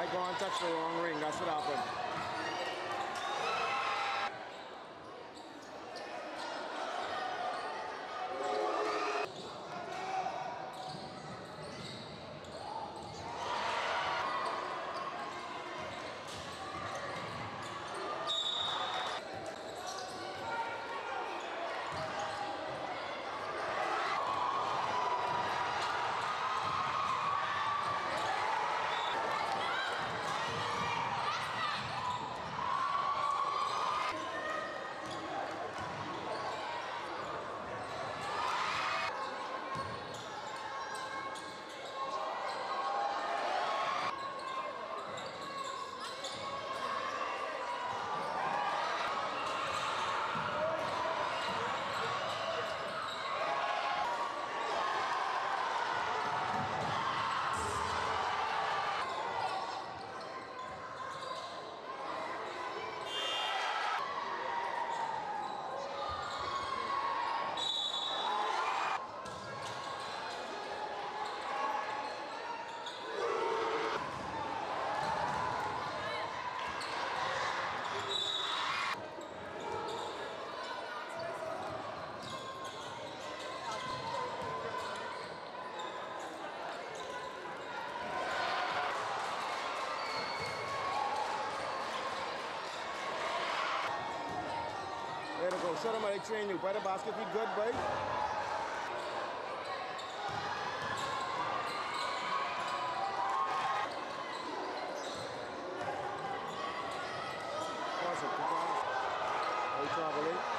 Alright, go on, touch the wrong ring. That's what happened. Way to go. Show them how they train you. By the basket, be good, boy. Awesome. Good job. Are you traveling?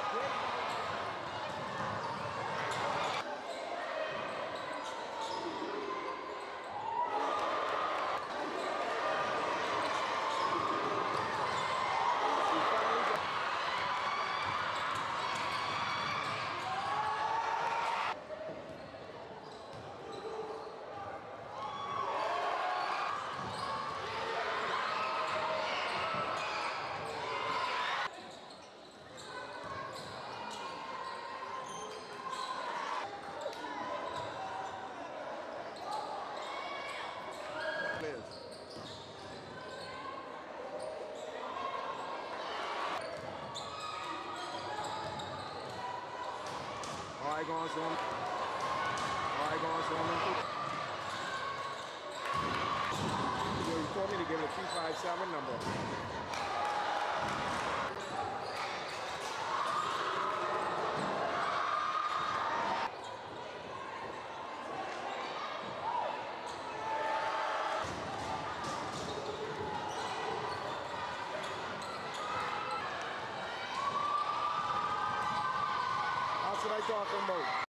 Players. Alright, go on, son. Alright, go on, son. You told me to give it a 357 number. That's what I'm talking about.